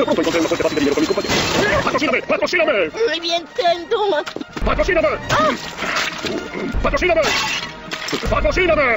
Pronto encontré una fuente fácil de dinero con mis compañeros. ¡Patrocíname! ¡Patrocíname! Muy bien, toma. ¡Patrocíname! ¡Patrocíname! ¡Patrocíname!